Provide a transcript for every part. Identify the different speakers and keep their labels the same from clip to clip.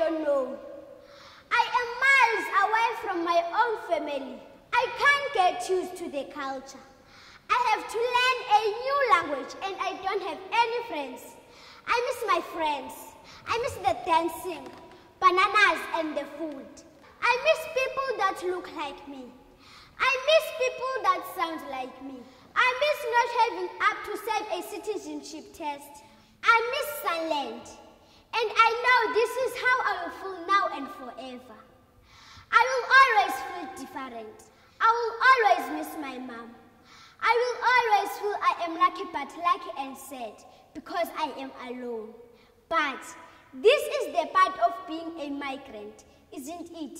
Speaker 1: don't know. I am miles away from my own family. I can't get used to the culture. I have to learn a new language and I don't have any friends. I miss my friends. I miss the dancing, bananas and the food. I miss people that look like me. I miss people that sound like me. I miss not having up to save a citizenship test. I miss Sunland. And I know this is how I will feel now and forever. I will always feel different. I will always miss my mom. I will always feel I am lucky but lucky and sad because I am alone. But this is the part of being a migrant, isn't it?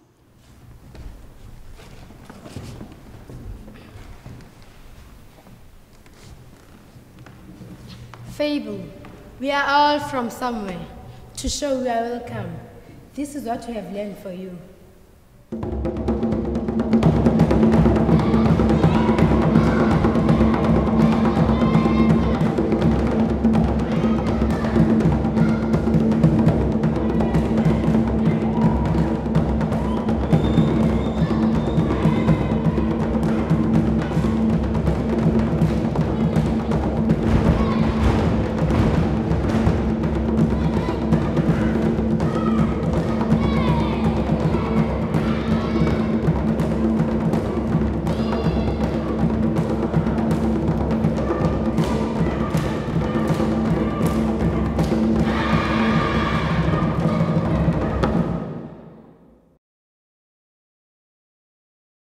Speaker 2: Fable, we are all from somewhere. To show we are welcome, this is what we have learned for you.